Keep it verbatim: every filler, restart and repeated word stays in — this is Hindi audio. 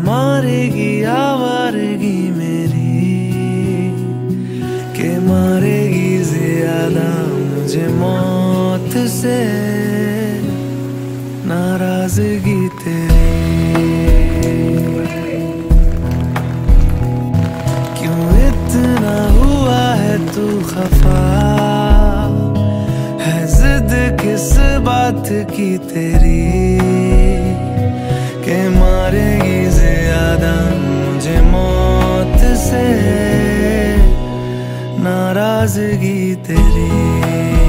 मारेगी आवारगी मेरी, के मारेगी ज्यादा मुझे मौत से नाराजगी तेरी। क्यों इतना हुआ है तू खफा, है जिद किस बात की तेरी, के मारेगी ज्यादा मुझे मौत से नाराजगी तेरी।